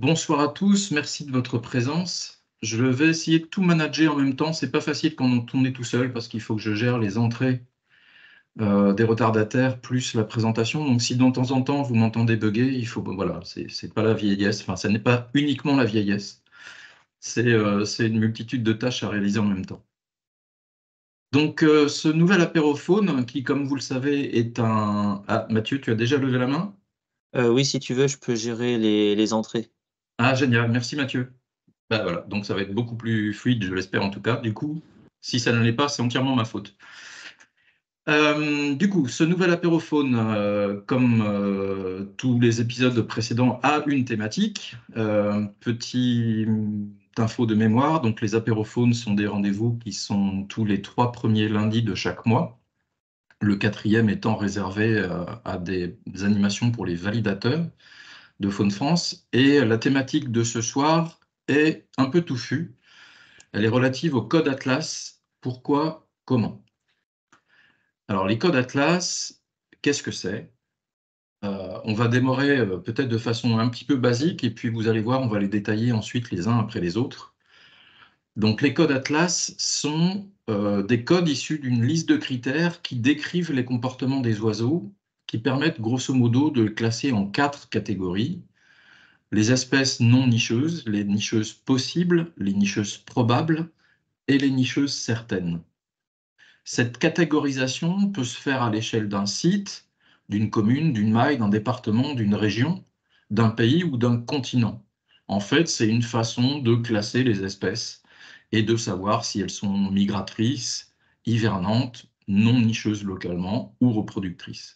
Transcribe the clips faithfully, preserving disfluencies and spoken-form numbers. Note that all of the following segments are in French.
Bonsoir à tous, merci de votre présence. Je vais essayer de tout manager en même temps. C'est pas facile quand on est tout seul parce qu'il faut que je gère les entrées euh, des retardataires plus la présentation. Donc si de temps en temps vous m'entendez bugger, il faut, voilà, c'est c'est pas la vieillesse. Enfin, ça n'est pas uniquement la vieillesse. C'est euh, c'est une multitude de tâches à réaliser en même temps. Donc euh, ce nouvel apérophone qui, comme vous le savez, est un... Ah, Mathieu, tu as déjà levé la main? Euh, oui, si tu veux, je peux gérer les, les entrées. Ah, génial, merci Mathieu. Bah voilà, donc ça va être beaucoup plus fluide, je l'espère en tout cas. Du coup, si ça ne l'est pas, c'est entièrement ma faute. Euh, du coup, ce nouvel apérophone, euh, comme euh, tous les épisodes précédents, a une thématique. Euh, petit info de mémoire, donc les apérophones sont des rendez-vous qui sont tous les trois premiers lundis de chaque mois. Le quatrième étant réservé euh, à des animations pour les validateurs de Faune France. Et la thématique de ce soir est un peu touffue. Elle est relative au code Atlas. Pourquoi? Comment? Alors, les codes Atlas, qu'est-ce que c'est? Euh, on va démarrer euh, peut-être de façon un petit peu basique, et puis vous allez voir, on va les détailler ensuite les uns après les autres. Donc, les codes Atlas sont euh, des codes issus d'une liste de critères qui décrivent les comportements des oiseaux, qui permettent grosso modo de les classer en quatre catégories. Les espèces non nicheuses, les nicheuses possibles, les nicheuses probables et les nicheuses certaines. Cette catégorisation peut se faire à l'échelle d'un site, d'une commune, d'une maille, d'un département, d'une région, d'un pays ou d'un continent. En fait, c'est une façon de classer les espèces et de savoir si elles sont migratrices, hivernantes, non nicheuses localement ou reproductrices.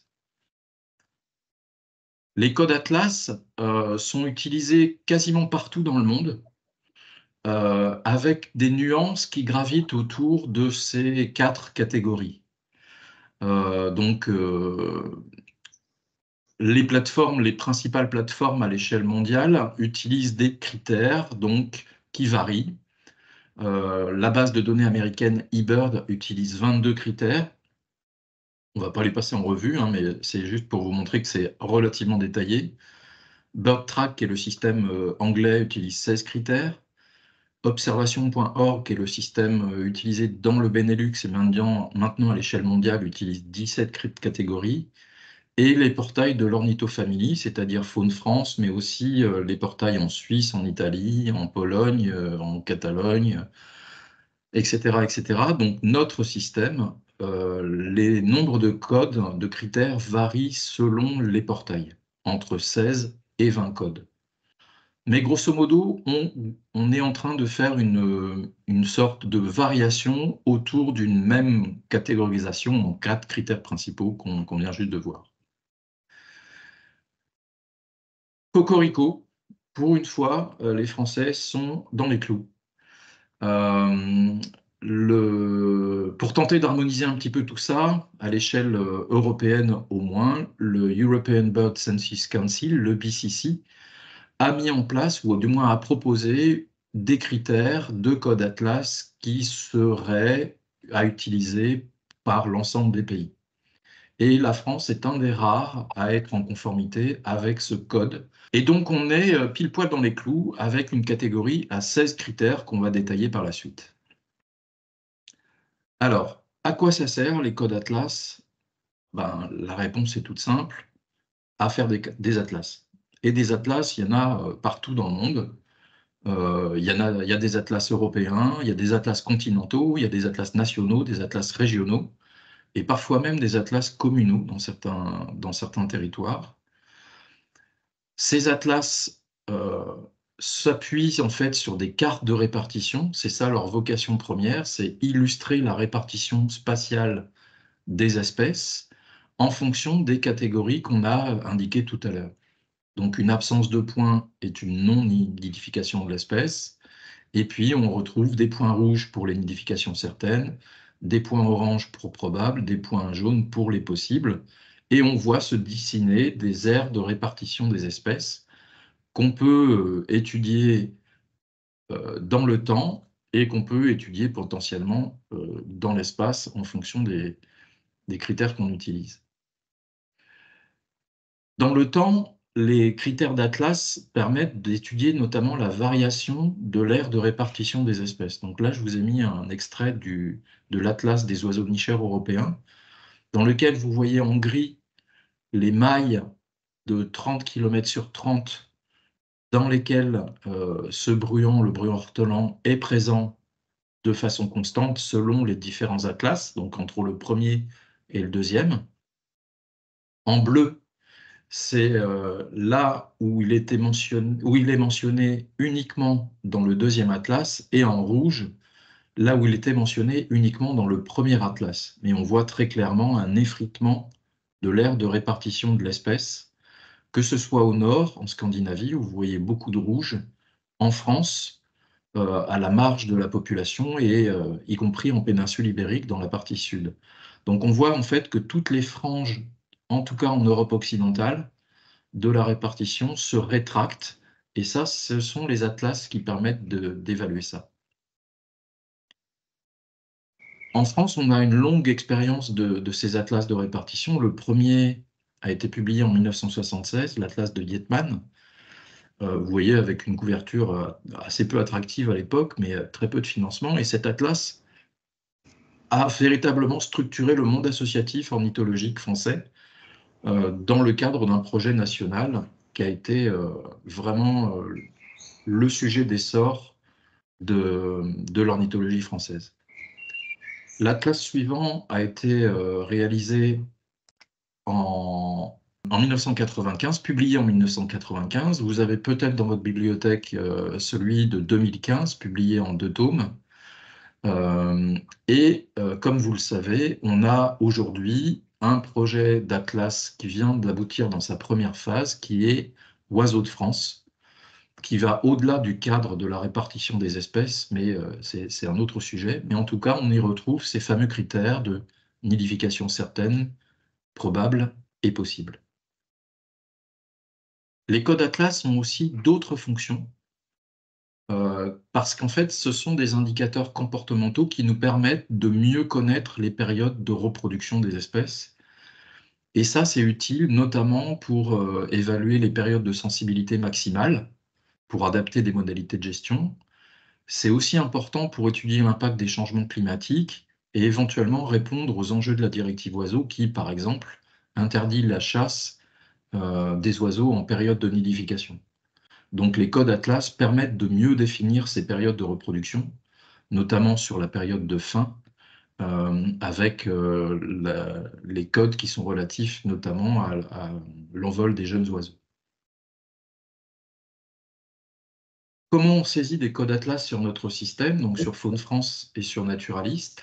Les codes Atlas euh, sont utilisés quasiment partout dans le monde, euh, avec des nuances qui gravitent autour de ces quatre catégories. Euh, donc, euh, les plateformes, les principales plateformes à l'échelle mondiale utilisent des critères donc, qui varient. Euh, la base de données américaine eBird utilise vingt-deux critères. On ne va pas les passer en revue, hein, mais c'est juste pour vous montrer que c'est relativement détaillé. BirdTrack, qui est le système euh, anglais, utilise seize critères. Observation point org, qui est le système euh, utilisé dans le Benelux et maintenant, maintenant à l'échelle mondiale, utilise dix-sept catégories. Et les portails de l'Ornithofamily, c'est-à-dire Faune France, mais aussi euh, les portails en Suisse, en Italie, en Pologne, euh, en Catalogne, et cetera, et cetera. Donc notre système, euh, les nombres de codes, de critères varient selon les portails, entre seize et vingt codes. Mais grosso modo, on, on est en train de faire une, une sorte de variation autour d'une même catégorisation en quatre critères principaux qu'on qu'on vient juste de voir. Cocorico, pour une fois, euh, les Français sont dans les clous. Euh, le... Pour tenter d'harmoniser un petit peu tout ça, à l'échelle euh, européenne au moins, le European Bird Census Council, le B C C, a mis en place, ou du moins a proposé, des critères de code Atlas qui seraient à utiliser par l'ensemble des pays. Et la France est un des rares à être en conformité avec ce code. Et donc, on est euh, pile poil dans les clous avec une catégorie à seize critères qu'on va détailler par la suite. Alors, à quoi ça sert les codes Atlas? Ben, la réponse est toute simple, à faire des, des atlas. Et des atlas, il y en a euh, partout dans le monde. Euh, il y en a, il y a des atlas européens, il y a des atlas continentaux, il y a des atlas nationaux, des atlas régionaux, et parfois même des atlas communaux dans certains, dans certains territoires. Ces atlas euh, s'appuient en fait sur des cartes de répartition. C'est ça leur vocation première, c'est illustrer la répartition spatiale des espèces en fonction des catégories qu'on a indiquées tout à l'heure. Donc une absence de points est une non-nidification de l'espèce. Et puis on retrouve des points rouges pour les nidifications certaines, des points oranges pour probables, des points jaunes pour les possibles. Et on voit se dessiner des aires de répartition des espèces qu'on peut euh, étudier euh, dans le temps et qu'on peut étudier potentiellement euh, dans l'espace en fonction des, des critères qu'on utilise. Dans le temps, les critères d'Atlas permettent d'étudier notamment la variation de l'aire de répartition des espèces. Donc là, je vous ai mis un extrait du, de l'Atlas des oiseaux nicheurs européens, dans lequel vous voyez en gris les mailles de trente kilomètres sur trente dans lesquelles euh, ce bruant, le bruant ortolan, est présent de façon constante selon les différents atlas, donc entre le premier et le deuxième. En bleu, c'est euh, là où il, était mentionné, où il est mentionné uniquement dans le deuxième atlas, et en rouge, là où il était mentionné uniquement dans le premier atlas. Mais on voit très clairement un effritement de l'aire de répartition de l'espèce, que ce soit au nord, en Scandinavie, où vous voyez beaucoup de rouge, en France, euh, à la marge de la population, et euh, y compris en péninsule ibérique, dans la partie sud. Donc on voit en fait que toutes les franges, en tout cas en Europe occidentale, de la répartition se rétractent, et ça, ce sont les atlas qui permettent d'évaluer ça. En France, on a une longue expérience de, de ces atlas de répartition. Le premier a été publié en mille neuf cent soixante-seize, l'atlas de Yeatman. Euh, vous voyez, avec une couverture euh, assez peu attractive à l'époque, mais euh, très peu de financement. Et cet atlas a véritablement structuré le monde associatif ornithologique français euh, dans le cadre d'un projet national qui a été euh, vraiment euh, le sujet d'essor de, de l'ornithologie française. L'atlas suivant a été euh, réalisé en, en mille neuf cent quatre-vingt-quinze, publié en mille neuf cent quatre-vingt-quinze. Vous avez peut-être dans votre bibliothèque euh, celui de deux mille quinze, publié en deux tomes. Euh, et euh, comme vous le savez, on a aujourd'hui un projet d'atlas qui vient d'aboutir dans sa première phase, qui est Oiseaux de France, qui va au-delà du cadre de la répartition des espèces, mais euh, c'est un autre sujet. Mais en tout cas, on y retrouve ces fameux critères de nidification certaine, probable et possible. Les codes Atlas ont aussi d'autres fonctions, euh, parce qu'en fait, ce sont des indicateurs comportementaux qui nous permettent de mieux connaître les périodes de reproduction des espèces. Et ça, c'est utile notamment pour euh, évaluer les périodes de sensibilité maximale, pour adapter des modalités de gestion. C'est aussi important pour étudier l'impact des changements climatiques et éventuellement répondre aux enjeux de la directive oiseaux qui, par exemple, interdit la chasse euh, des oiseaux en période de nidification. Donc les codes Atlas permettent de mieux définir ces périodes de reproduction, notamment sur la période de faim, euh, avec euh, la, les codes qui sont relatifs notamment à, à l'envol des jeunes oiseaux. Comment on saisit des codes Atlas sur notre système, donc sur Faune France et sur Naturaliste?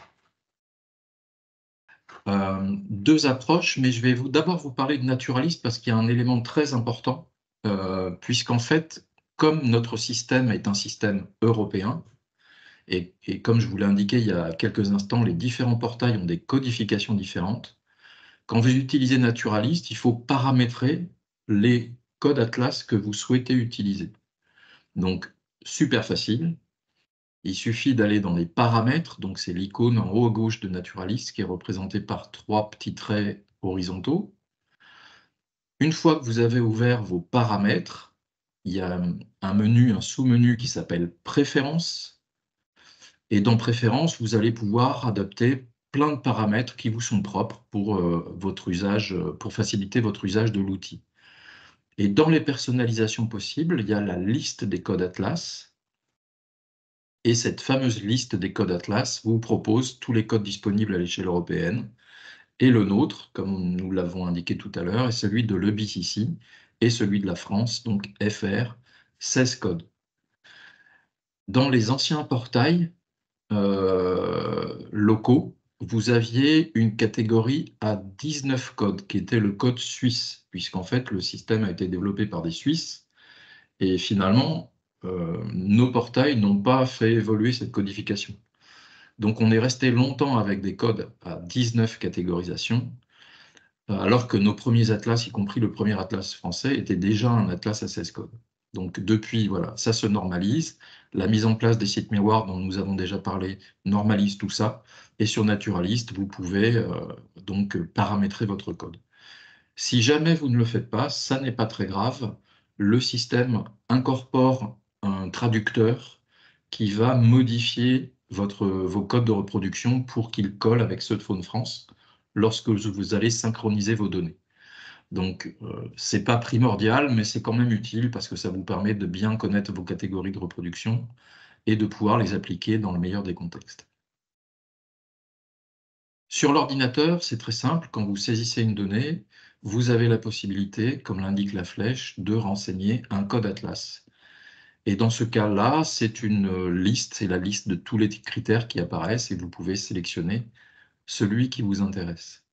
Euh, deux approches, mais je vais d'abord vous parler de Naturaliste parce qu'il y a un élément très important, euh, puisqu'en fait, comme notre système est un système européen, et, et comme je vous l'ai indiqué il y a quelques instants, les différents portails ont des codifications différentes. Quand vous utilisez Naturaliste, il faut paramétrer les codes Atlas que vous souhaitez utiliser. Donc, super facile. Il suffit d'aller dans les paramètres, donc c'est l'icône en haut à gauche de Naturalist qui est représentée par trois petits traits horizontaux. Une fois que vous avez ouvert vos paramètres, il y a un menu, un sous-menu qui s'appelle Préférences. Et dans Préférences, vous allez pouvoir adapter plein de paramètres qui vous sont propres pour euh, votre usage, pour faciliter votre usage de l'outil. Et dans les personnalisations possibles, il y a la liste des codes Atlas. Et cette fameuse liste des codes Atlas vous propose tous les codes disponibles à l'échelle européenne. Et le nôtre, comme nous l'avons indiqué tout à l'heure, est celui de l'E B C C et celui de la France, donc F R, seize codes. Dans les anciens portails euh, locaux, vous aviez une catégorie à dix-neuf codes, qui était le code suisse, puisqu'en fait, le système a été développé par des Suisses. Et finalement, euh, nos portails n'ont pas fait évoluer cette codification. Donc on est resté longtemps avec des codes à dix-neuf catégorisations, alors que nos premiers atlas, y compris le premier atlas français, était déjà un atlas à seize codes. Donc depuis, voilà, ça se normalise. La mise en place des sites miroirs dont nous avons déjà parlé normalise tout ça. Et sur Naturalist, vous pouvez euh, donc paramétrer votre code. Si jamais vous ne le faites pas, ça n'est pas très grave. Le système incorpore un traducteur qui va modifier votre, vos codes de reproduction pour qu'ils collent avec ceux de Faune France lorsque vous allez synchroniser vos données. Donc, euh, ce n'est pas primordial, mais c'est quand même utile parce que ça vous permet de bien connaître vos catégories de reproduction et de pouvoir les appliquer dans le meilleur des contextes. Sur l'ordinateur, c'est très simple. Quand vous saisissez une donnée, vous avez la possibilité, comme l'indique la flèche, de renseigner un code atlas. Et dans ce cas-là, c'est une liste, c'est la liste de tous les critères qui apparaissent et vous pouvez sélectionner celui qui vous intéresse.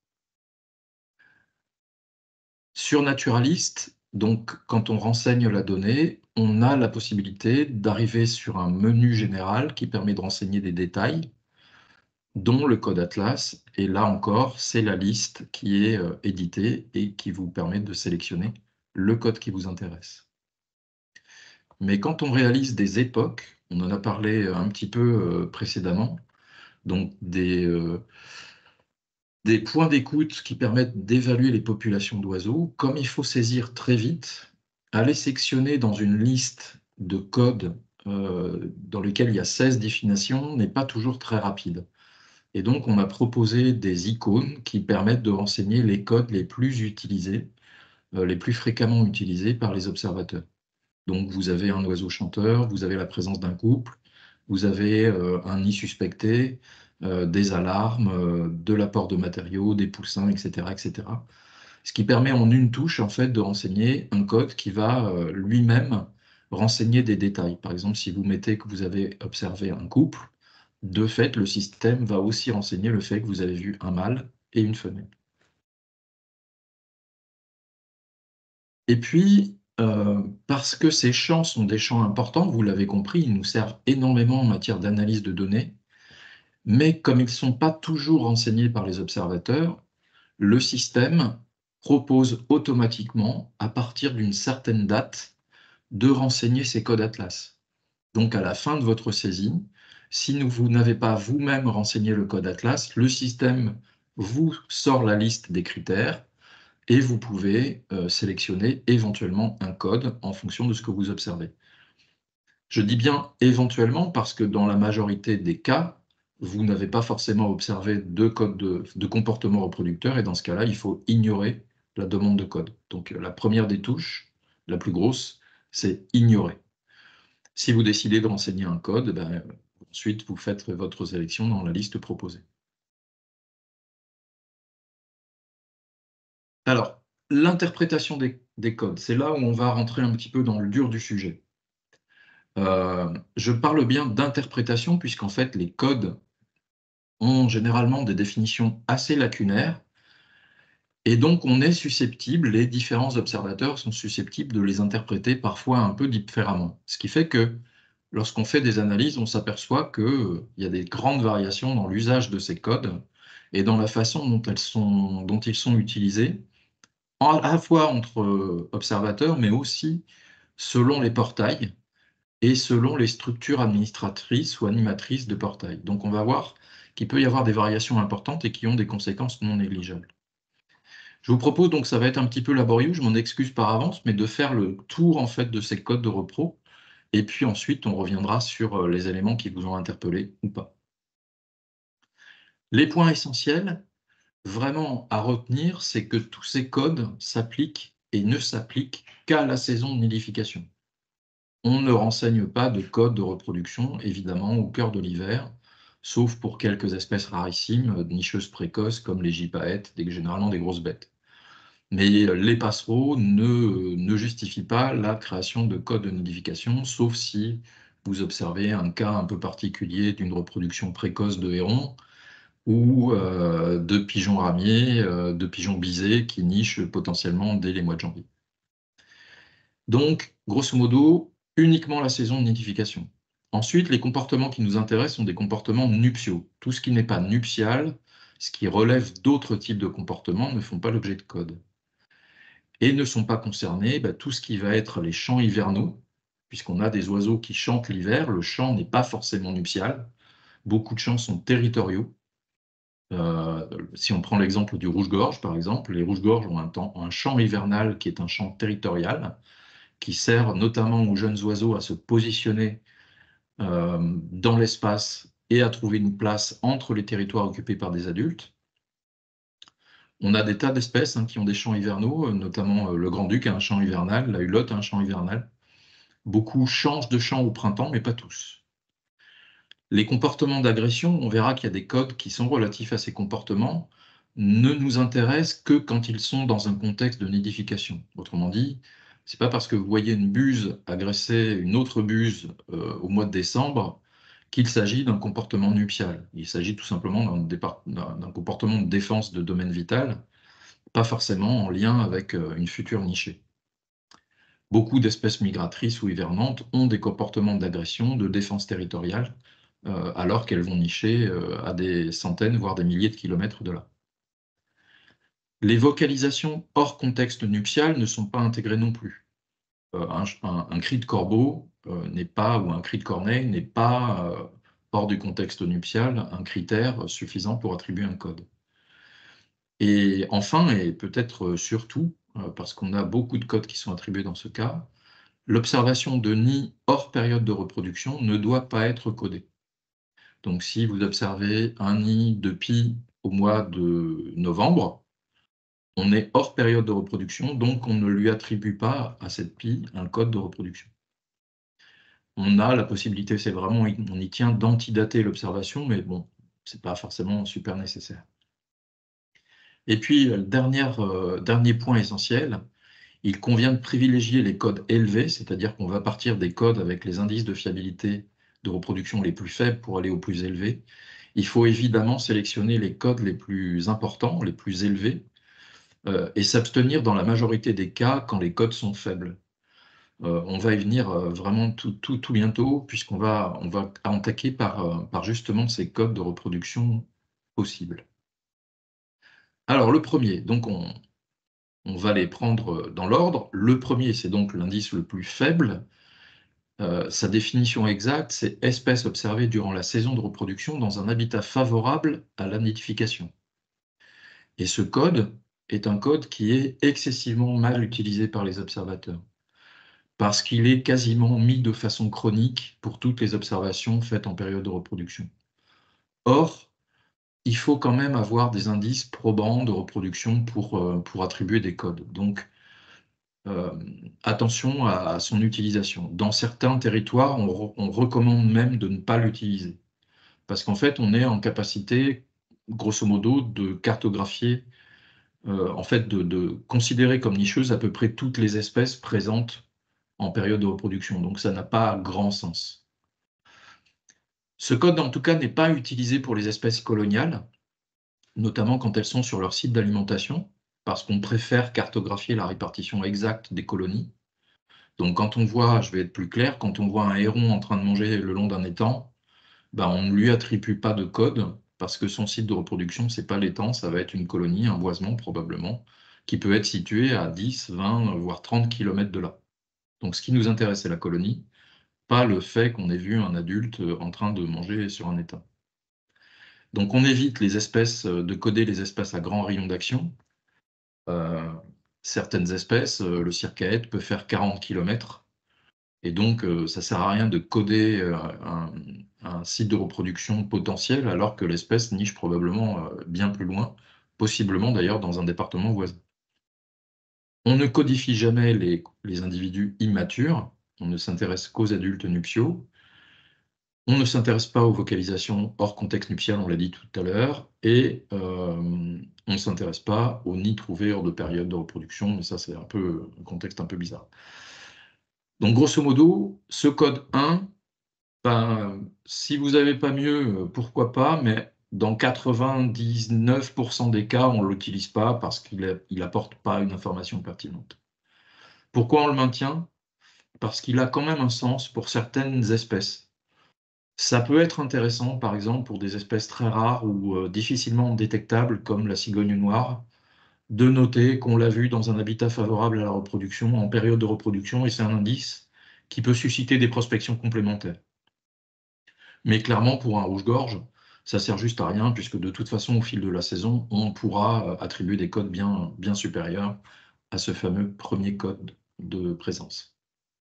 Sur Naturalist, donc quand on renseigne la donnée, on a la possibilité d'arriver sur un menu général qui permet de renseigner des détails, dont le code atlas. Et là encore, c'est la liste qui est euh, éditée et qui vous permet de sélectionner le code qui vous intéresse. Mais quand on réalise des époques, on en a parlé un petit peu euh, précédemment, donc des, euh, des points d'écoute qui permettent d'évaluer les populations d'oiseaux, comme il faut saisir très vite, aller sectionner dans une liste de codes euh, dans lesquels il y a seize définitions n'est pas toujours très rapide. Et donc, on a proposé des icônes qui permettent de renseigner les codes les plus utilisés, euh, les plus fréquemment utilisés par les observateurs. Donc, vous avez un oiseau chanteur, vous avez la présence d'un couple, vous avez euh, un nid suspecté, euh, des alarmes, euh, de l'apport de matériaux, des poussins, et cetera, et cetera. Ce qui permet en une touche, en fait, de renseigner un code qui va euh, lui-même renseigner des détails. Par exemple, si vous mettez que vous avez observé un couple, de fait, le système va aussi renseigner le fait que vous avez vu un mâle et une femelle. Et puis, euh, parce que ces champs sont des champs importants, vous l'avez compris, ils nous servent énormément en matière d'analyse de données, mais comme ils ne sont pas toujours renseignés par les observateurs, le système propose automatiquement, à partir d'une certaine date, de renseigner ces codes atlas. Donc, à la fin de votre saisie, si vous n'avez pas vous-même renseigné le code atlas, le système vous sort la liste des critères et vous pouvez euh, sélectionner éventuellement un code en fonction de ce que vous observez. Je dis bien éventuellement parce que dans la majorité des cas, vous n'avez pas forcément observé de code de, de comportement reproducteur et dans ce cas-là, il faut ignorer la demande de code. Donc la première des touches, la plus grosse, c'est ignorer. Si vous décidez de renseigner un code, ben, ensuite vous faites votre sélection dans la liste proposée. Alors, l'interprétation des, des codes, c'est là où on va rentrer un petit peu dans le dur du sujet. Euh, je parle bien d'interprétation puisqu'en fait les codes ont généralement des définitions assez lacunaires et donc on est susceptible, les différents observateurs sont susceptibles de les interpréter parfois un peu différemment. Ce qui fait que lorsqu'on fait des analyses, on s'aperçoit qu'il y a des grandes variations dans l'usage de ces codes et dans la façon dont, elles sont, dont ils sont utilisés, à la fois entre observateurs, mais aussi selon les portails et selon les structures administratrices ou animatrices de portail. Donc on va voir qu'il peut y avoir des variations importantes et qui ont des conséquences non négligeables. Je vous propose donc, ça va être un petit peu laborieux, je m'en excuse par avance, mais de faire le tour en fait de ces codes de repro, et puis ensuite on reviendra sur les éléments qui vous ont interpellé ou pas. Les points essentiels, vraiment à retenir, c'est que tous ces codes s'appliquent et ne s'appliquent qu'à la saison de nidification. On ne renseigne pas de code de reproduction, évidemment, au cœur de l'hiver, sauf pour quelques espèces rarissimes, nicheuses précoces, comme les gypaètes, généralement des grosses bêtes. Mais les passereaux ne, ne justifient pas la création de codes de nidification, sauf si vous observez un cas un peu particulier d'une reproduction précoce de hérons ou euh, de pigeons ramiers, euh, de pigeons bisés qui nichent potentiellement dès les mois de janvier. Donc, grosso modo, uniquement la saison de nidification. Ensuite, les comportements qui nous intéressent sont des comportements nuptiaux. Tout ce qui n'est pas nuptial, ce qui relève d'autres types de comportements, ne font pas l'objet de code. Et ne sont pas concernés bah, tout ce qui va être les chants hivernaux, puisqu'on a des oiseaux qui chantent l'hiver. Le chant n'est pas forcément nuptial. Beaucoup de chants sont territoriaux. Euh, si on prend l'exemple du rouge-gorge, par exemple, les rouges-gorges ont un, temps, un champ hivernal qui est un champ territorial, qui sert notamment aux jeunes oiseaux à se positionner euh, dans l'espace et à trouver une place entre les territoires occupés par des adultes. On a des tas d'espèces hein, qui ont des champs hivernaux, notamment euh, le grand-duc a un champ hivernal, la hulotte a un champ hivernal. Beaucoup changent de champ au printemps, mais pas tous. Les comportements d'agression, on verra qu'il y a des codes qui sont relatifs à ces comportements, ne nous intéressent que quand ils sont dans un contexte de nidification. Autrement dit, c'est pas parce que vous voyez une buse agresser une autre buse euh, au mois de décembre qu'il s'agit d'un comportement nuptial. Il s'agit tout simplement d'un comportement de défense de domaine vital, pas forcément en lien avec euh, une future nichée. Beaucoup d'espèces migratrices ou hivernantes ont des comportements d'agression, de défense territoriale, euh, alors qu'elles vont nicher euh, à des centaines, voire des milliers de kilomètres de là. Les vocalisations hors contexte nuptial ne sont pas intégrées non plus. Euh, un, un, un cri de corbeau euh, n'est pas, ou un cri de corneille n'est pas, euh, hors du contexte nuptial, un critère suffisant pour attribuer un code. Et enfin, et peut-être surtout, euh, parce qu'on a beaucoup de codes qui sont attribués dans ce cas, l'observation de nids hors période de reproduction ne doit pas être codée. Donc si vous observez un nid de pie au mois de novembre, on est hors période de reproduction, donc on ne lui attribue pas à cette pie un code de reproduction. On a la possibilité, c'est vraiment, on y tient d'antidater l'observation, mais bon, c'est pas forcément super nécessaire. Et puis, le dernier, euh, dernier point essentiel, il convient de privilégier les codes élevés, c'est-à-dire qu'on va partir des codes avec les indices de fiabilité de reproduction les plus faibles pour aller aux plus élevés. Il faut évidemment sélectionner les codes les plus importants, les plus élevés, euh, et s'abstenir dans la majorité des cas quand les codes sont faibles. Euh, on va y venir euh, vraiment tout, tout, tout bientôt, puisqu'on va, on va attaquer par, euh, par justement ces codes de reproduction possibles. Alors, le premier, donc on, on va les prendre dans l'ordre. Le premier, c'est donc l'indice le plus faible. Euh, sa définition exacte, c'est espèce observée durant la saison de reproduction dans un habitat favorable à la nidification. Et ce code est un code qui est excessivement mal utilisé par les observateurs, parce qu'il est quasiment mis de façon chronique pour toutes les observations faites en période de reproduction. Or, il faut quand même avoir des indices probants de reproduction pour, euh, pour attribuer des codes. Donc, euh, attention à, à son utilisation. Dans certains territoires, on, re, on recommande même de ne pas l'utiliser, parce qu'en fait, on est en capacité, grosso modo, de cartographier, euh, en fait, de, de considérer comme nicheuses à peu près toutes les espèces présentes en période de reproduction. Donc, ça n'a pas grand sens. Ce code, en tout cas, n'est pas utilisé pour les espèces coloniales, notamment quand elles sont sur leur site d'alimentation, parce qu'on préfère cartographier la répartition exacte des colonies. Donc quand on voit, je vais être plus clair, quand on voit un héron en train de manger le long d'un étang, ben, on ne lui attribue pas de code, parce que son site de reproduction, ce n'est pas l'étang, ça va être une colonie, un boisement probablement, qui peut être situé à dix, vingt, voire trente kilomètres de là. Donc ce qui nous intéresse, c'est la colonie, pas le fait qu'on ait vu un adulte en train de manger sur un étang. Donc on évite les espèces, de coder les espèces à grand rayon d'action. Euh, certaines espèces, euh, le circaète peut faire quarante kilomètres, et donc euh, ça ne sert à rien de coder euh, un, un site de reproduction potentiel alors que l'espèce niche probablement euh, bien plus loin, possiblement d'ailleurs dans un département voisin. On ne codifie jamais les, les individus immatures, on ne s'intéresse qu'aux adultes nuptiaux. On ne s'intéresse pas aux vocalisations hors contexte nuptial, on l'a dit tout à l'heure, et euh, on ne s'intéresse pas aux nids trouvés hors de période de reproduction, mais ça c'est un peu un contexte un peu bizarre. Donc grosso modo, ce code un, ben, si vous n'avez pas mieux, pourquoi pas, mais dans quatre-vingt-dix-neuf pour cent des cas, on ne l'utilise pas parce qu'il n'apporte pas une information pertinente. Pourquoi on le maintient? Parce qu'il a quand même un sens pour certaines espèces. Ça peut être intéressant, par exemple, pour des espèces très rares ou euh, difficilement détectables, comme la cigogne noire, de noter qu'on l'a vu dans un habitat favorable à la reproduction, en période de reproduction, et c'est un indice qui peut susciter des prospections complémentaires. Mais clairement, pour un rouge-gorge, ça sert juste à rien, puisque de toute façon, au fil de la saison, on pourra attribuer des codes bien, bien supérieurs à ce fameux premier code de présence.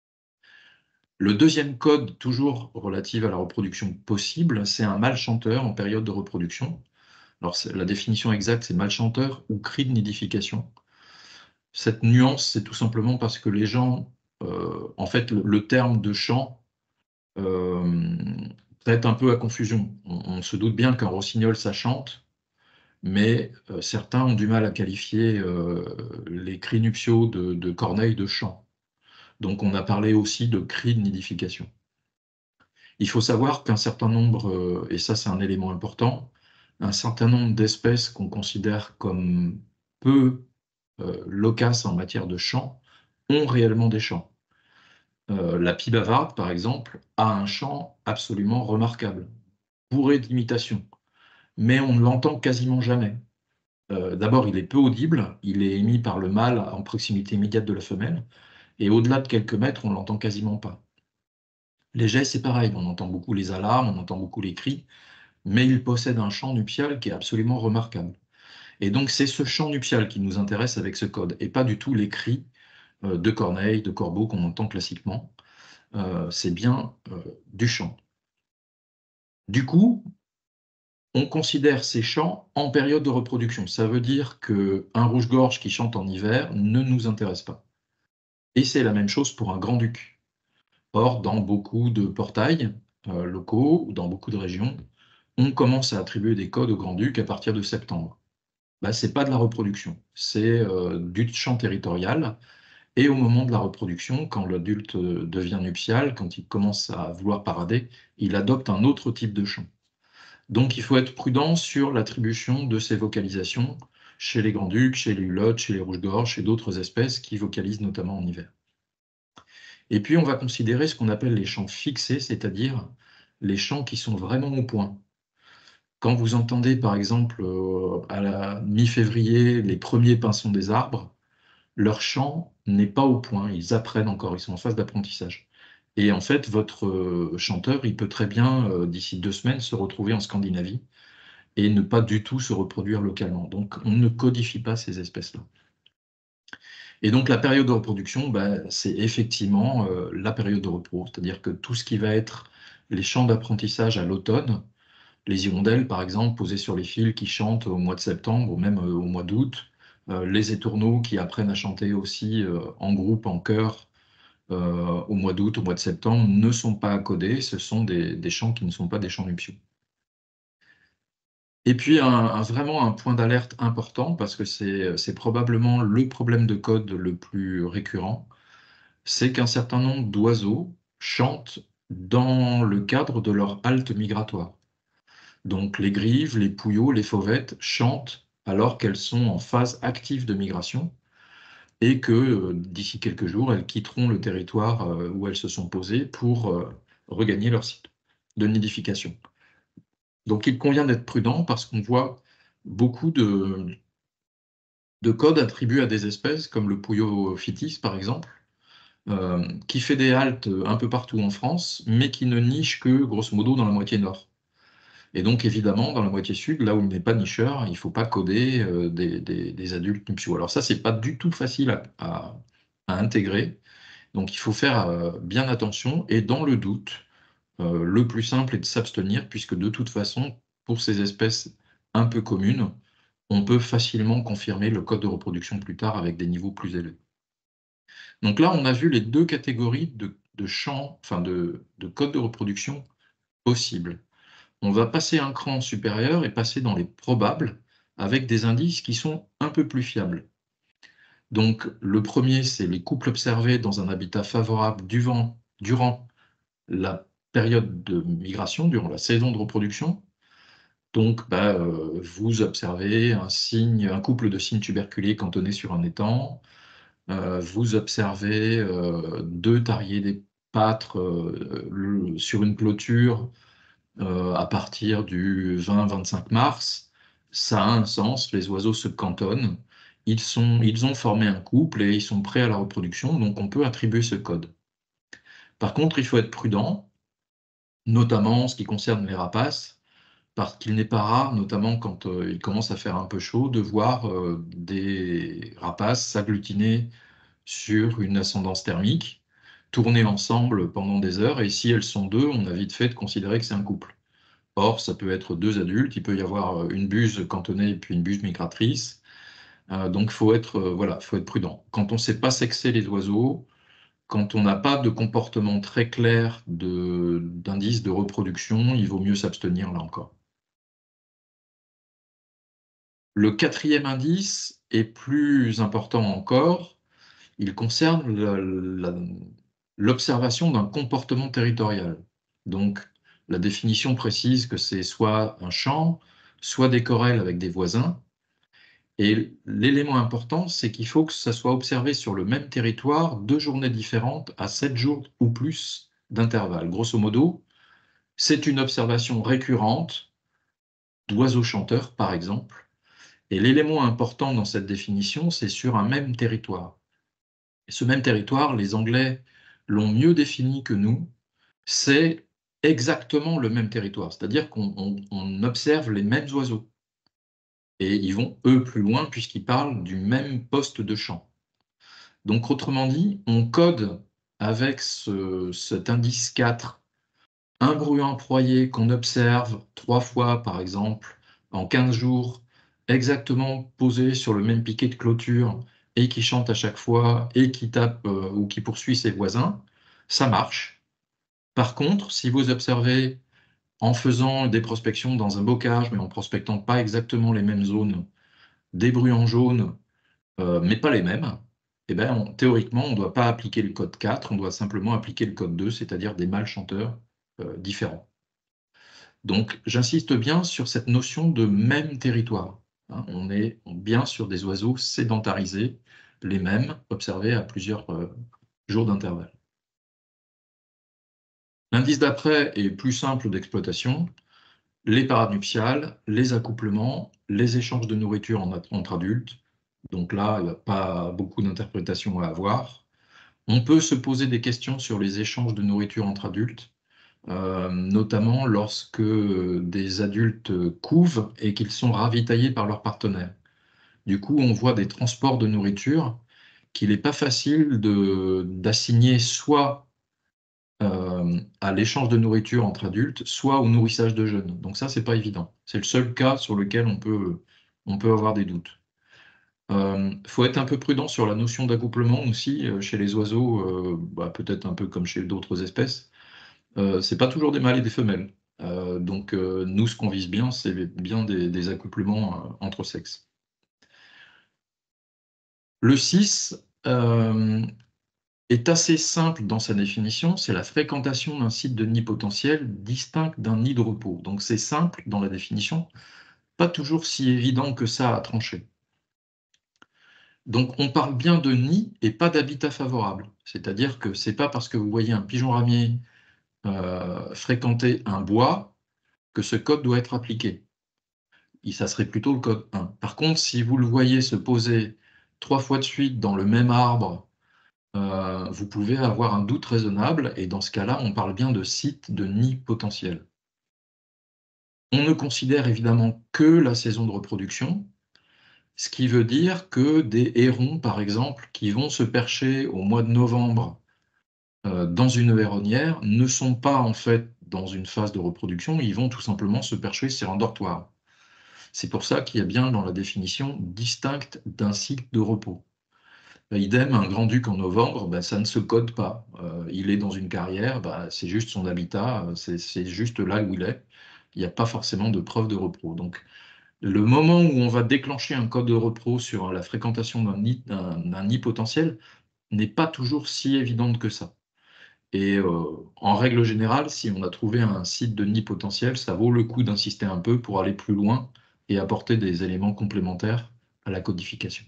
Le deuxième code, toujours relatif à la reproduction possible, c'est un mâle chanteur en période de reproduction. Alors, la définition exacte, c'est mâle chanteur ou cri de nidification. Cette nuance, c'est tout simplement parce que les gens, euh, en fait, le, le terme de chant euh, prête un peu à confusion. On, on se doute bien qu'un rossignol, ça chante, mais euh, certains ont du mal à qualifier euh, les cris nuptiaux de, de corneille de chant. Donc, on a parlé aussi de cri de nidification. Il faut savoir qu'un certain nombre, euh, et ça c'est un élément important, un certain nombre d'espèces qu'on considère comme peu euh, loquaces en matière de chant ont réellement des chants. Euh, la pie bavarde, par exemple, a un chant absolument remarquable, bourré d'imitations, mais on ne l'entend quasiment jamais. Euh, D'abord, il est peu audible, il est émis par le mâle en proximité immédiate de la femelle, et au-delà de quelques mètres, on l'entend quasiment pas. Les geais, c'est pareil, on entend beaucoup les alarmes, on entend beaucoup les cris, mais il possède un chant nuptial qui est absolument remarquable. Et donc, c'est ce chant nuptial qui nous intéresse avec ce code, et pas du tout les cris euh, de corneilles, de corbeaux qu'on entend classiquement. Euh, c'est bien euh, du chant. Du coup, on considère ces chants en période de reproduction. Ça veut dire qu'un rouge-gorge qui chante en hiver ne nous intéresse pas. Et c'est la même chose pour un grand-duc. Or, dans beaucoup de portails euh, locaux, ou dans beaucoup de régions, on commence à attribuer des codes au grand-duc à partir de septembre. Bah, ce n'est pas de la reproduction, c'est euh, du chant territorial. Et au moment de la reproduction, quand l'adulte euh, devient nuptial, quand il commence à vouloir parader, il adopte un autre type de chant. Donc il faut être prudent sur l'attribution de ces vocalisations chez les grands-ducs, chez les hulottes, chez les rouges-gorges, chez d'autres espèces qui vocalisent notamment en hiver. Et puis on va considérer ce qu'on appelle les chants fixés, c'est-à-dire les chants qui sont vraiment au point. Quand vous entendez par exemple euh, à la mi-février les premiers pinsons des arbres, leur chant n'est pas au point, ils apprennent encore, ils sont en phase d'apprentissage. Et en fait, votre euh, chanteur, il peut très bien, euh, d'ici deux semaines, se retrouver en Scandinavie et ne pas du tout se reproduire localement. Donc, on ne codifie pas ces espèces-là. Et donc, la période de reproduction, bah, c'est effectivement euh, la période de repos, c'est-à-dire que tout ce qui va être les chants d'apprentissage à l'automne, les hirondelles, par exemple, posées sur les fils qui chantent au mois de septembre ou même euh, au mois d'août, euh, les étourneaux qui apprennent à chanter aussi euh, en groupe, en chœur, euh, au mois d'août, au mois de septembre, ne sont pas codés, ce sont des, des chants qui ne sont pas des chants nuptiaux. Et puis, un, un- vraiment un point d'alerte important, parce que c'est c'est probablement le problème de code le plus récurrent, c'est qu'un certain nombre d'oiseaux chantent dans le cadre de leur halte migratoire. Donc les grives, les pouillots, les fauvettes chantent alors qu'elles sont en phase active de migration et que euh, d'ici quelques jours, elles quitteront le territoire euh, où elles se sont posées pour euh, regagner leur site de nidification. Donc il convient d'être prudent parce qu'on voit beaucoup de, de codes attribués à des espèces comme le pouillot phytis par exemple, euh, qui fait des haltes un peu partout en France, mais qui ne niche que grosso modo dans la moitié nord. Et donc, évidemment, dans la moitié sud, là où il n'est pas nicheur, il ne faut pas coder euh, des, des- des adultes nuptiaux. Alors ça, c'est pas du tout facile à, à- à intégrer. Donc, il faut faire euh, bien attention. Et dans le doute, euh, le plus simple est de s'abstenir, puisque de toute façon, pour ces espèces un peu communes, on peut facilement confirmer le code de reproduction plus tard avec des niveaux plus élevés. Donc là, on a vu les deux catégories de, de champs, enfin de, de codes de reproduction possibles. On va passer un cran supérieur et passer dans les probables avec des indices qui sont un peu plus fiables. Donc, le premier, c'est les couples observés dans un habitat favorable durant, durant la période de migration, durant la saison de reproduction. Donc, bah, euh, vous observez un cygne, un couple de cygnes tuberculés cantonnés sur un étang. Euh, vous observez euh, deux tariers des pâtres euh, le- sur une clôture euh, à partir du vingt vingt-cinq mars, ça a un sens, les oiseaux se cantonnent, ils sont, ils ont formé un couple et ils sont prêts à la reproduction, donc on peut attribuer ce code. Par contre, il faut être prudent, notamment en ce qui concerne les rapaces, parce qu'il n'est pas rare, notamment quand euh, il commence à faire un peu chaud, de voir euh, des rapaces s'agglutiner sur une ascendance thermique, tourner ensemble pendant des heures, et si elles sont deux, on a vite fait de considérer que c'est un couple. Or, ça peut être deux adultes, il peut y avoir euh, une buse cantonnée et puis une buse migratrice. Euh, donc, faut être, euh, voilà, faut être prudent. Quand on ne sait pas sexer les oiseaux, quand on n'a pas de comportement très clair de, d'indice de reproduction, il vaut mieux s'abstenir là encore. Le quatrième indice est plus important encore. Il concerne la- la- l'observation d'un comportement territorial. Donc, la définition précise que c'est soit un champ, soit des querelles avec des voisins. Et l'élément important, c'est qu'il faut que ça soit observé sur le même territoire, deux journées différentes, à sept jours ou plus d'intervalle. Grosso modo, c'est une observation récurrente d'oiseaux chanteurs, par exemple. Et l'élément important dans cette définition, c'est sur un même territoire. Et ce même territoire, les Anglais l'ont mieux défini que nous, c'est exactement le même territoire, c'est-à-dire qu'on on- on observe les mêmes oiseaux. Et ils vont, eux, plus loin, puisqu'ils parlent du même poste de chant. Donc, autrement dit, on code avec ce- cet indice quatre un bruant proyé qu'on observe trois fois, par exemple, en quinze jours, exactement posé sur le même piquet de clôture, et qui chante à chaque fois, et qui tape euh, ou qui poursuit ses voisins, ça marche. Par contre, si vous observez en faisant des prospections dans un bocage, mais en prospectant pas exactement les mêmes zones, des bruants jaunes, euh, mais pas les mêmes, eh ben, on- théoriquement, on ne doit pas appliquer le code quatre, on doit simplement appliquer le code deux, c'est-à-dire des mâles chanteurs euh, différents. Donc, j'insiste bien sur cette notion de même territoire, hein. On est bien sur des oiseaux sédentarisés, les mêmes, observés à plusieurs euh, jours d'intervalle. L'indice d'après est plus simple d'exploitation. Les paranuptiales, les accouplements, les échanges de nourriture en- entre adultes. Donc là, il n'y a pas beaucoup d'interprétations à avoir. On peut se poser des questions sur les échanges de nourriture entre adultes, euh, notamment lorsque des adultes couvent et qu'ils sont ravitaillés par leurs partenaires. Du coup, on voit des transports de nourriture qu'il n'est pas facile de- d'assigner soit euh, à l'échange de nourriture entre adultes, soit au nourrissage de jeunes. Donc ça, c'est pas évident. C'est le seul cas sur lequel on peut, on peut avoir des doutes. Il faut être un peu prudent sur la notion d'accouplement aussi euh, chez les oiseaux, euh, bah, peut-être un peu comme chez d'autres espèces. Euh, c'est pas toujours des mâles et des femelles. Euh, donc euh, nous, ce qu'on vise bien, c'est bien des, des accouplements euh, entre sexes. Le six euh, est assez simple dans sa définition, c'est la fréquentation d'un site de nid potentiel distinct d'un nid de repos. Donc c'est simple dans la définition, pas toujours si évident que ça à trancher. Donc on parle bien de nid et pas d'habitat favorable. C'est-à-dire que c'est pas parce que vous voyez un pigeon ramier euh, fréquenter un bois que ce code doit être appliqué. Et ça serait plutôt le code un. Par contre, si vous le voyez se poser trois fois de suite dans le même arbre, euh, vous pouvez avoir un doute raisonnable, et dans ce cas-là, on parle bien de site de nid potentiel. On ne considère évidemment que la saison de reproduction, ce qui veut dire que des hérons, par exemple, qui vont se percher au mois de novembre euh, dans une héronnière, ne sont pas en fait dans une phase de reproduction, ils vont tout simplement se percher sur un dortoir. C'est pour ça qu'il y a bien dans la définition distincte d'un cycle de repos. Idem, un grand-duc en novembre, ben, ça ne se code pas. Euh, il est dans une carrière, ben, c'est juste son habitat, euh, c'est c'est juste là où il est. Il n'y a pas forcément de preuve de repos. Donc, le moment où on va déclencher un code de repos sur la fréquentation d'un nid, d'un- d'un nid potentiel n'est pas toujours si évidente que ça. Et euh, en règle générale, si on a trouvé un site de nid potentiel, ça vaut le coup d'insister un peu pour aller plus loin et apporter des éléments complémentaires à la codification.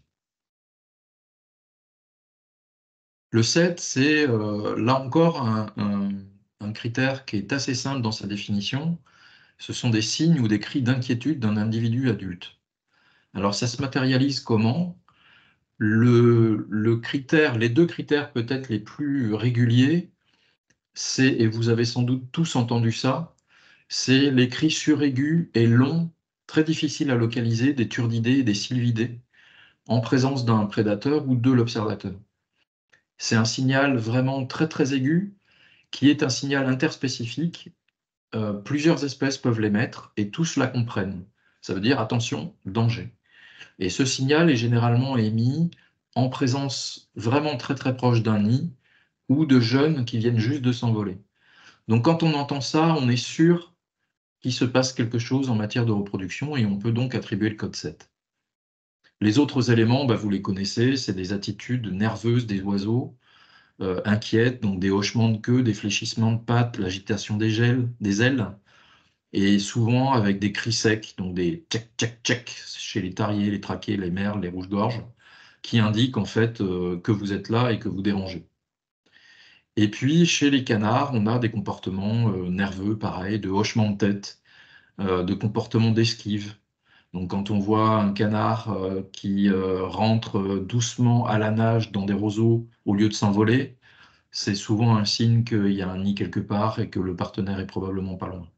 Le sept, c'est euh, là encore un, un- un critère qui est assez simple dans sa définition. Ce sont des signes ou des cris d'inquiétude d'un individu adulte. Alors ça se matérialise comment? Le, le critère, les deux critères peut-être les plus réguliers, c'est, et vous avez sans doute tous entendu ça, c'est les cris suraigus et longs, très difficiles à localiser, des turdidés et des sylvidés, en présence d'un prédateur ou de l'observateur. C'est un signal vraiment très très aigu, qui est un signal interspécifique. Euh, plusieurs espèces peuvent l'émettre et tous la comprennent. Ça veut dire attention, danger. Et ce signal est généralement émis en présence vraiment très très proche d'un nid ou de jeunes qui viennent juste de s'envoler. Donc quand on entend ça, on est sûr qu'il se passe quelque chose en matière de reproduction et on peut donc attribuer le code sept. Les autres éléments, bah, vous les connaissez, c'est des attitudes nerveuses des oiseaux, euh, inquiètes, donc des hochements de queue, des fléchissements de pattes, l'agitation des, gels, des ailes, et souvent avec des cris secs, donc des tchèc tchèc tchèc chez les tariers, les traquets, les merles, les rouges-gorges, qui indiquent en fait euh, que vous êtes là et que vous dérangez. Et puis chez les canards, on a des comportements euh, nerveux, pareil, de hochement de tête, euh, de comportements d'esquive. Donc quand on voit un canard euh, qui euh, rentre euh, doucement à la nage dans des roseaux au lieu de s'envoler, c'est souvent un signe qu'il y a un nid quelque part et que le partenaire est probablement pas loin.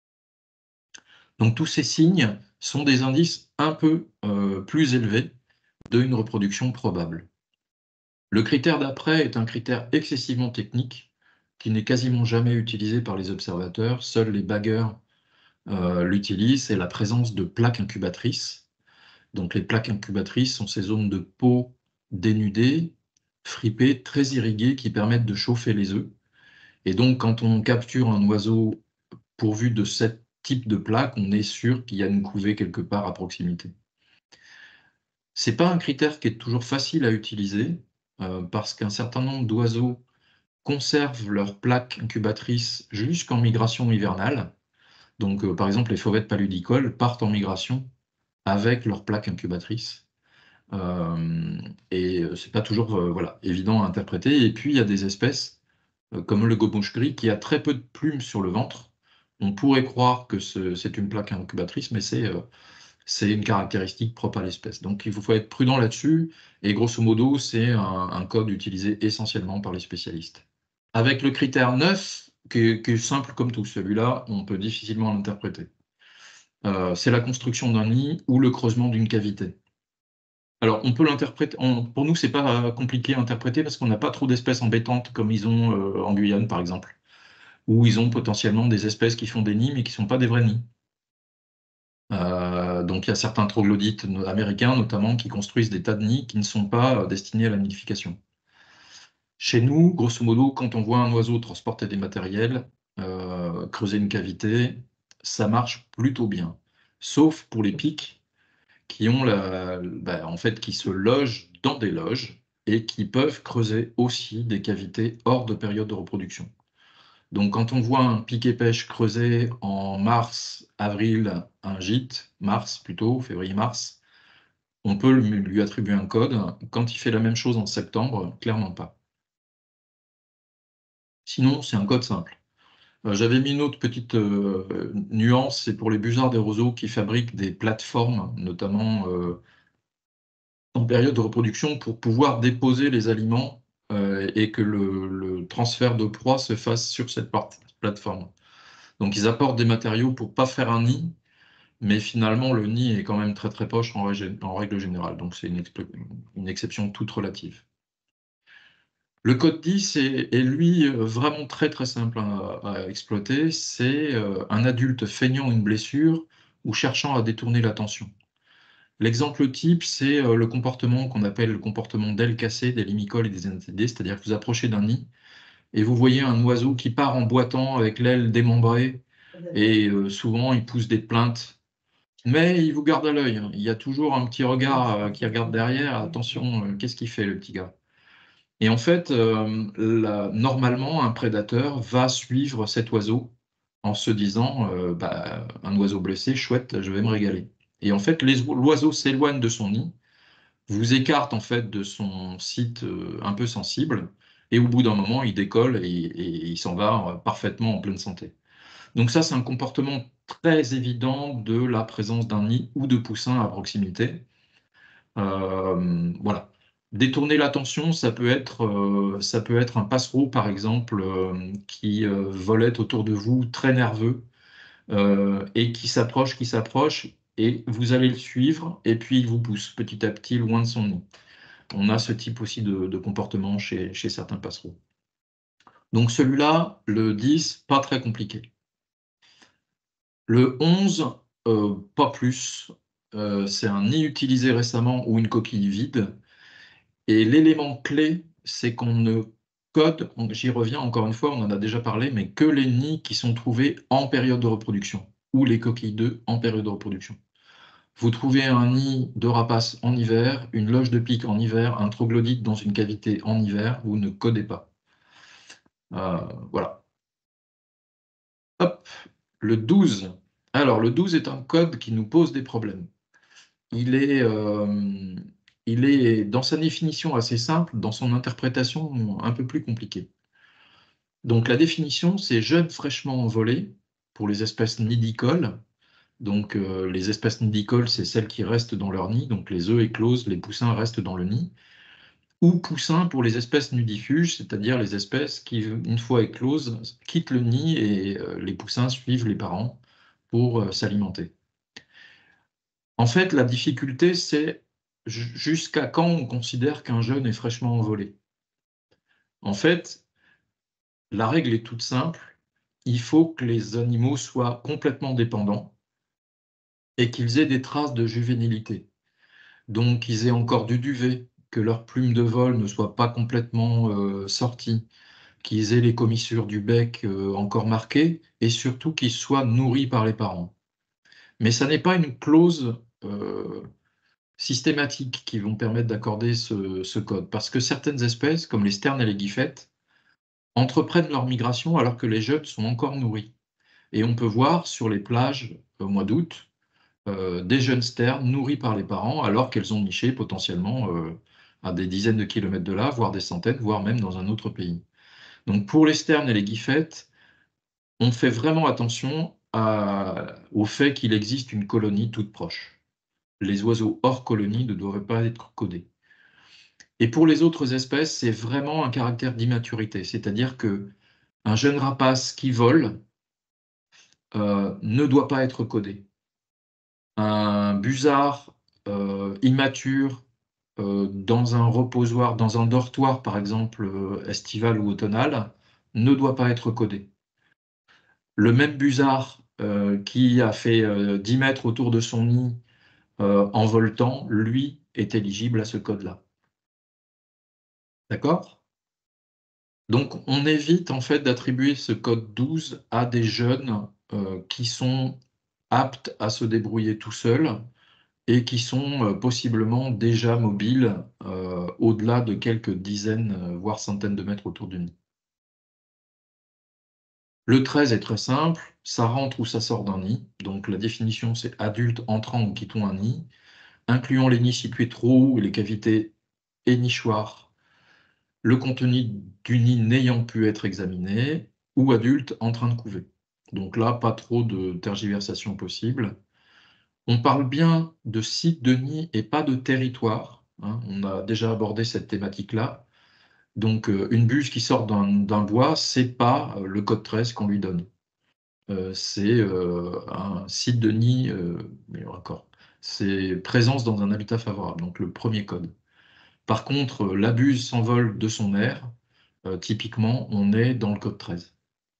Donc tous ces signes sont des indices un peu euh, plus élevés d'une reproduction probable. Le critère d'après est un critère excessivement technique qui n'est quasiment jamais utilisé par les observateurs. Seuls les bagueurs euh, l'utilisent, c'est la présence de plaques incubatrices. Donc les plaques incubatrices sont ces zones de peau dénudées, fripées, très irriguées qui permettent de chauffer les œufs. Et donc quand on capture un oiseau pourvu de ce type de plaque, on est sûr qu'il y a une couvée quelque part à proximité. Ce n'est pas un critère qui est toujours facile à utiliser euh, parce qu'un certain nombre d'oiseaux conservent leurs plaques incubatrices jusqu'en migration hivernale. Donc, euh, par exemple, les fauvettes paludicoles partent en migration avec leurs plaques incubatrices. Euh, et c'est pas toujours euh, voilà, évident à interpréter. Et puis, il y a des espèces euh, comme le gobouche gris qui a très peu de plumes sur le ventre. On pourrait croire que c'est une plaque incubatrice, mais c'est euh, c'est une caractéristique propre à l'espèce. Donc il faut être prudent là-dessus, et grosso modo, c'est un, un code utilisé essentiellement par les spécialistes. Avec le critère neuf, qui est, qui est simple comme tout, celui-là, on peut difficilement l'interpréter. Euh, c'est la construction d'un nid ou le creusement d'une cavité. Alors, on peut l'interpréter. on- Pour nous, c'est pas compliqué à interpréter parce qu'on n'a pas trop d'espèces embêtantes comme ils ont euh, en Guyane, par exemple, où ils ont potentiellement des espèces qui font des nids mais qui ne sont pas des vrais nids. Euh, donc il y a certains troglodytes no- américains notamment qui construisent des tas de nids qui ne sont pas euh, destinés à la nidification. Chez nous, grosso modo, quand on voit un oiseau transporter des matériels, euh, creuser une cavité, ça marche plutôt bien. Sauf pour les pics qui ont la, bah, en fait, qui se logent dans des loges et qui peuvent creuser aussi des cavités hors de période de reproduction. Donc, quand on voit un piquet-pêche creusé en mars, avril, un gîte, mars plutôt, février-mars, on peut lui lui attribuer un code. Quand il fait la même chose en septembre, clairement pas. Sinon, c'est un code simple. Euh, J'avais mis une autre petite euh, nuance, c'est pour les busards des roseaux qui fabriquent des plateformes, notamment euh, en période de reproduction, pour pouvoir déposer les aliments euh, et que le, le transfert de proie se fasse sur cette plateforme. Donc, ils apportent des matériaux pour pas faire un nid, mais finalement, le nid est quand même très très proche en, règle, en règle générale. Donc, c'est une, une, exception toute relative. Le code dix est, est lui vraiment très très simple à, à exploiter. C'est euh, un adulte feignant une blessure ou cherchant à détourner l'attention. L'exemple type, c'est euh, le comportement qu'on appelle le comportement d'aile cassée des limicoles et des anatidés, c'est-à-dire que vous approchez d'un nid et vous voyez un oiseau qui part en boitant avec l'aile démembrée et euh, souvent il pousse des plaintes. Mais il vous garde à l'œil, hein. Il y a toujours un petit regard euh, qui regarde derrière. Attention, euh, qu'est-ce qu'il fait le petit gars? Et en fait, euh, la- normalement, un prédateur va suivre cet oiseau en se disant, euh, bah, un oiseau blessé, chouette, je vais me régaler. Et en fait, les o- l'oiseau s'éloigne de son nid, vous écarte en fait de son site euh, un peu sensible, et au bout d'un moment, il décolle et, et il s'en va euh, parfaitement en pleine santé. Donc ça, c'est un comportement très évident de la présence d'un nid ou de poussins à proximité. Euh, voilà. Détourner l'attention, ça peut être, euh, ça peut être un passereau, par exemple, euh, qui euh, volette autour de vous, très nerveux, euh, et qui s'approche, qui s'approche, et vous allez le suivre, et puis il vous pousse petit à petit loin de son nid. On a ce type aussi de, de comportement chez, chez certains passereaux. Donc celui-là, le dix, pas très compliqué. Le onze, euh, pas plus. Euh, c'est un nid utilisé récemment ou une coquille vide. Et l'élément clé, c'est qu'on ne code, j'y reviens encore une fois, on en a déjà parlé, mais que les nids qui sont trouvés en période de reproduction, ou les coquilles d'œufs en période de reproduction. Vous trouvez un nid de rapace en hiver, une loge de pique en hiver, un troglodyte dans une cavité en hiver, vous ne codez pas. Euh, voilà. Hop, le douze. Alors, le douze est un code qui nous pose des problèmes. Il est, euh, il est dans sa définition assez simple, dans son interprétation un peu plus compliquée. Donc, la définition, c'est jeune fraîchement envolé pour les espèces nidicoles. Donc, euh, les espèces nidicoles, c'est celles qui restent dans leur nid. Donc, les œufs éclosent, les poussins restent dans le nid. Ou poussins pour les espèces nudifuges, c'est-à-dire les espèces qui, une fois écloses, quittent le nid et euh, les poussins suivent les parents pour euh, s'alimenter. En fait, la difficulté, c'est jusqu'à quand on considère qu'un jeune est fraîchement envolé. En fait, la règle est toute simple. Il faut que les animaux soient complètement dépendants et qu'ils aient des traces de juvénilité. Donc, qu'ils aient encore du duvet, que leur plume de vol ne soit pas complètement euh, sortie, qu'ils aient les commissures du bec euh, encore marquées et surtout qu'ils soient nourris par les parents. Mais ça n'est pas une clause euh, systématique qui vont permettre d'accorder ce, ce code, parce que certaines espèces, comme les sternes et les guiffettes, entreprennent leur migration alors que les jeunes sont encore nourris. Et on peut voir sur les plages au mois d'août euh, des jeunes sternes nourris par les parents alors qu'elles ont niché potentiellement euh, à des dizaines de kilomètres de là, voire des centaines, voire même dans un autre pays. Donc pour les sternes et les guiffettes, on fait vraiment attention à, au fait qu'il existe une colonie toute proche. Les oiseaux hors colonie ne doivent pas être codés. Et pour les autres espèces, c'est vraiment un caractère d'immaturité, c'est-à-dire que un jeune rapace qui vole euh, ne doit pas être codé. Un busard euh, immature euh, dans un reposoir, dans un dortoir par exemple euh, estival ou automnal, ne doit pas être codé. Le même busard euh, qui a fait euh, dix mètres autour de son nid euh, en voltant, lui, est éligible à ce code-là. D'accord? Donc, on évite en fait d'attribuer ce code douze à des jeunes euh, qui sont aptes à se débrouiller tout seuls et qui sont euh, possiblement déjà mobiles euh, au-delà de quelques dizaines, euh, voire centaines de mètres autour du nid. Le treize est très simple, ça rentre ou ça sort d'un nid. Donc, la définition, c'est adulte entrant ou quittant un nid, incluant les nids situés trop haut et les cavités et nichoirs, le contenu du nid n'ayant pu être examiné, ou adulte en train de couver. Donc là, pas trop de tergiversation possible. On parle bien de site de nid et pas de territoire, hein. On a déjà abordé cette thématique-là. Donc, euh, une buse qui sort d'un bois, c'est pas euh, le code treize qu'on lui donne. Euh, c'est euh, un site de nid, euh, mais encore, c'est présence dans un habitat favorable, donc le premier code. Par contre, euh, la buse s'envole de son aire. Euh, typiquement, on est dans le code treize.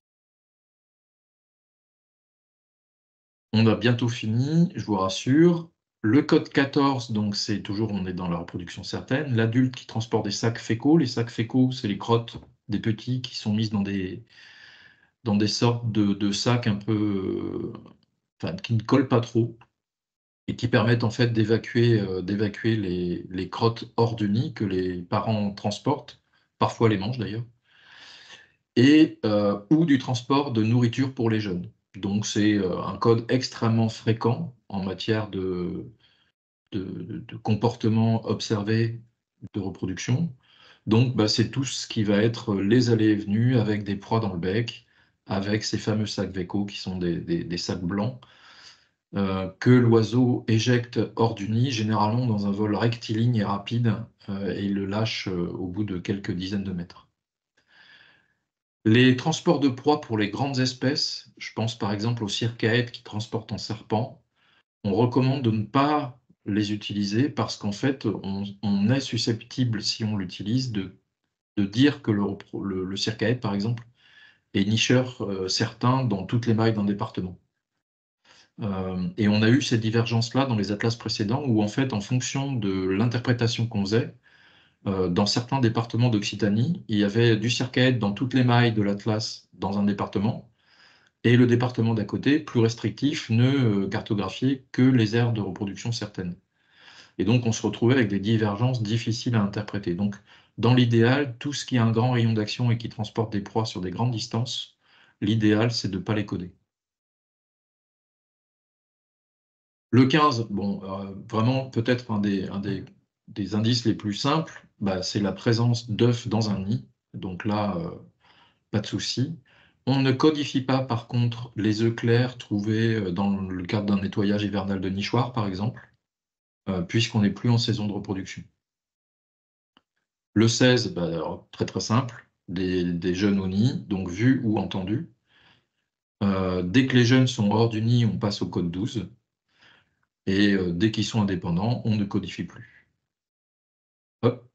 On a bientôt fini, je vous rassure. Le code quatorze, donc c'est toujours, on est dans la reproduction certaine. L'adulte qui transporte des sacs fécaux. Les sacs fécaux, c'est les crottes des petits qui sont mises dans des, dans des sortes de, de sacs un peu, euh, enfin, qui ne collent pas trop et qui permettent en fait d'évacuer euh, d'évacuer les, les crottes hors du nid que les parents transportent, parfois les mangent d'ailleurs, et euh, ou du transport de nourriture pour les jeunes. Donc c'est euh, un code extrêmement fréquent en matière de, de, de comportement observé de reproduction. Donc bah, c'est tout ce qui va être les allées et venues avec des proies dans le bec, avec ces fameux sacs vécos qui sont des, des, des sacs blancs euh, que l'oiseau éjecte hors du nid, généralement dans un vol rectiligne et rapide, euh, et il le lâche euh, au bout de quelques dizaines de mètres. Les transports de proies pour les grandes espèces, je pense par exemple aux circaètes qui transportent en serpent, on recommande de ne pas les utiliser parce qu'en fait, on, on est susceptible, si on l'utilise, de, de dire que le, le, le circaète, par exemple, est nicheur euh, certain dans toutes les mailles d'un département. Euh, et on a eu ces divergences-là dans les atlas précédents où, en fait, en fonction de l'interprétation qu'on faisait, euh, dans certains départements d'Occitanie, il y avait du circaète dans toutes les mailles de l'atlas dans un département, et le département d'à côté, plus restrictif, ne euh, cartographiait que les aires de reproduction certaines. Et donc, on se retrouvait avec des divergences difficiles à interpréter. Donc, dans l'idéal, tout ce qui a un grand rayon d'action et qui transporte des proies sur des grandes distances, l'idéal, c'est de ne pas les coder. Le quinze, bon, euh, vraiment, peut-être un des, un des, des indices les plus simples, bah, c'est la présence d'œufs dans un nid. Donc là, euh, pas de souci. On ne codifie pas, par contre, les œufs clairs trouvés euh, dans le cadre d'un nettoyage hivernal de nichoir, par exemple, euh, puisqu'on n'est plus en saison de reproduction. Le seize, bah, alors, très très simple, des, des jeunes au nid, donc vus ou entendus. Euh, dès que les jeunes sont hors du nid, on passe au code douze. Et euh, dès qu'ils sont indépendants, on ne codifie plus. Hop.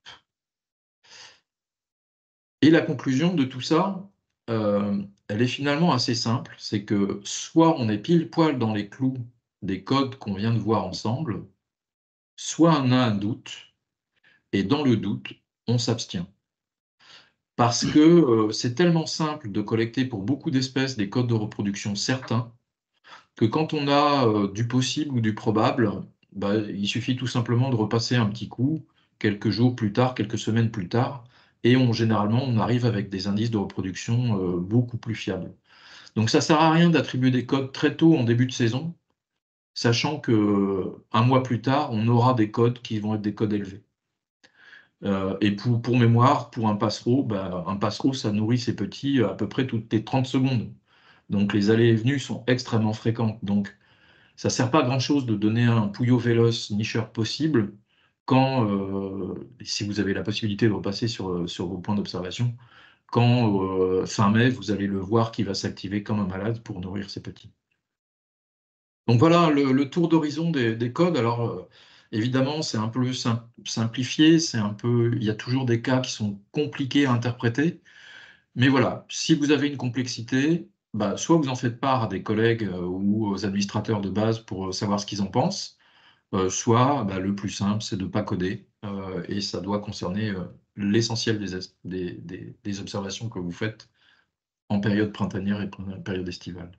Et la conclusion de tout ça, euh, elle est finalement assez simple, c'est que soit on est pile poil dans les clous des codes qu'on vient de voir ensemble, soit on a un doute, et dans le doute, on s'abstient. Parce que euh, c'est tellement simple de collecter pour beaucoup d'espèces des codes de reproduction certains, que quand on a euh, du possible ou du probable, bah, il suffit tout simplement de repasser un petit coup, quelques jours plus tard, quelques semaines plus tard, et on, généralement, on arrive avec des indices de reproduction euh, beaucoup plus fiables. Donc ça ne sert à rien d'attribuer des codes très tôt en début de saison, sachant que un mois plus tard, on aura des codes qui vont être des codes élevés. Euh, et pour, pour mémoire, pour un passereau, bah, un passereau, ça nourrit ses petits à peu près toutes les trente secondes. Donc les allées et venues sont extrêmement fréquentes. Donc ça ne sert pas à grand-chose de donner un pouillot véloce nicheur possible quand, euh, si vous avez la possibilité de repasser sur, sur vos points d'observation, quand euh, fin mai, vous allez le voir qui va s'activer comme un malade pour nourrir ses petits. Donc voilà le, le tour d'horizon des, des codes. Alors euh, évidemment, c'est un peu sim- simplifié, c'est un peu, il y a toujours des cas qui sont compliqués à interpréter. Mais voilà, si vous avez une complexité, bah, soit vous en faites part à des collègues euh, ou aux administrateurs de base pour euh, savoir ce qu'ils en pensent, euh, soit bah, le plus simple, c'est de ne pas coder, euh, et ça doit concerner euh, l'essentiel des, es- des, des- des observations que vous faites en période printanière et pr- période estivale.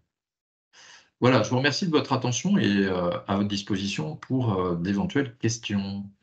Voilà, je vous remercie de votre attention et euh, à votre disposition pour euh, d'éventuelles questions.